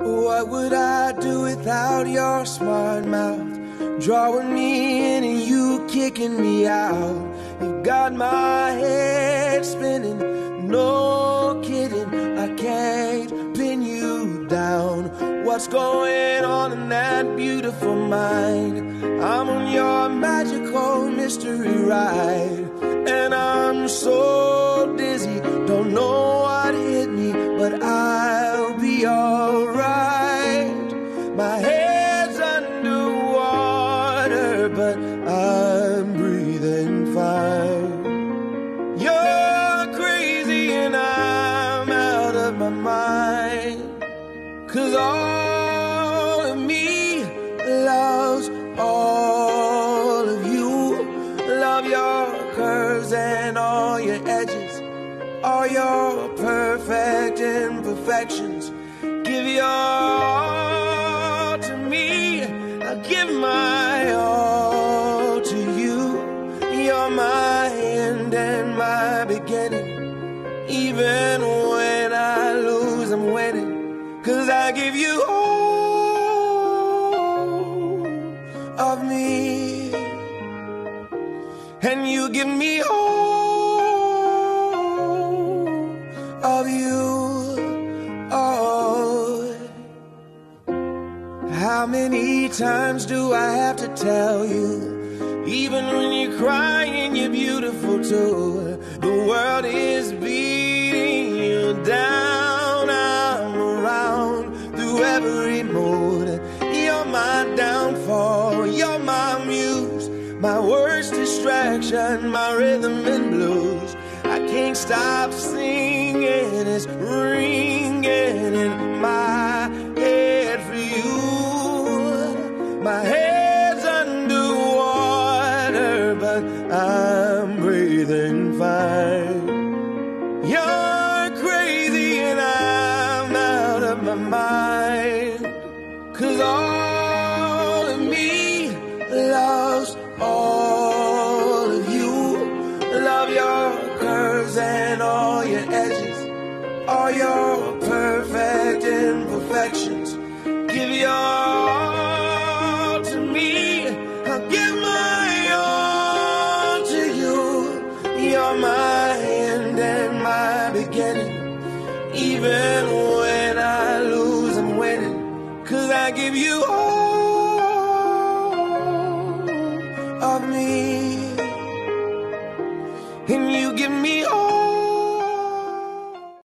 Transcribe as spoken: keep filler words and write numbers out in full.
What would I do without your smart mouth? Drawing me in and you kicking me out. You got my head spinning, no kidding. I can't pin you down. What's going on in that beautiful mind? I'm on your magical mystery ride, and I'm so dizzy, don't know what hit me, but I'll be alright. My head's underwater, but I'm breathing fine. You're crazy and I'm out of my mind, 'cause all of me loves all of you. Love your curves and all your edges, all your perfect imperfections. Give your all to me, I'll give my all to you. You're my end and my beginning. Even when I lose, I'm winning, 'cause I give you all of me, and you give me all of you. Oh, how many times do I have to tell you? Even when you're crying, you're beautiful too. The world is beating you down. I'm around through every mood. You're my downfall, you're my muse, my worst distraction, my rhythm and blues. I can't stop singing, it's ringing in my head for you. My head's underwater, but I'm breathing fine. You're crazy and I'm out of my mind, 'cause all of me loves all of you. Love your curves and all your edges, all your perfect imperfections. Give your all to me, I'll give my all to you. You're my end and my beginning. Even when I lose, I'm winning, 'cause I give you all of me, and you give me all